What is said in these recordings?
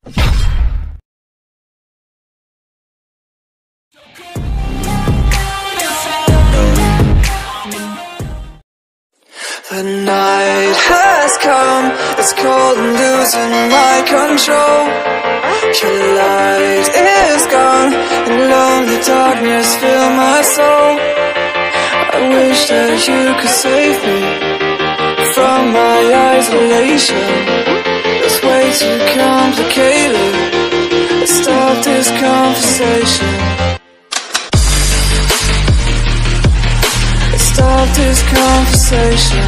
The night has come, it's cold and losing my control. Your light is gone, and lonely darkness fill my soul. I wish that you could save me from my isolation. It's way too complicated. Let's stop this conversation. Let's stop this conversation.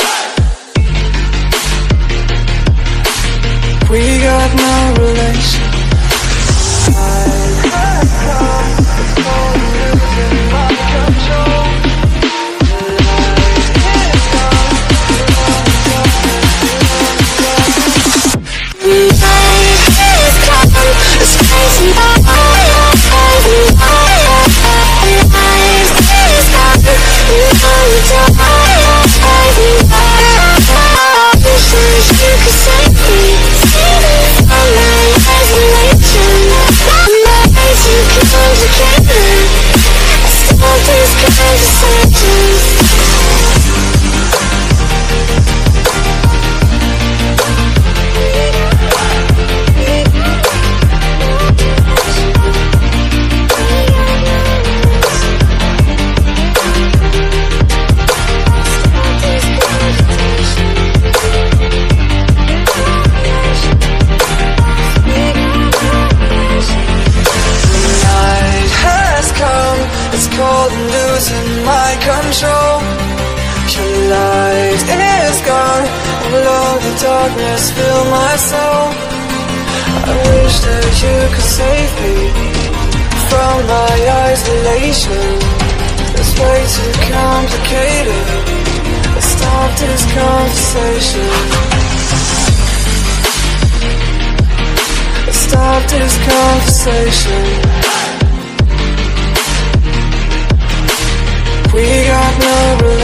We got no relation. It's cold and losing my control. Your light is gone, and lonely darkness fill my soul. I wish that you could save me from my isolation. It's way too complicated. Let's stop this conversation. Let's stop this conversation. We got no relation.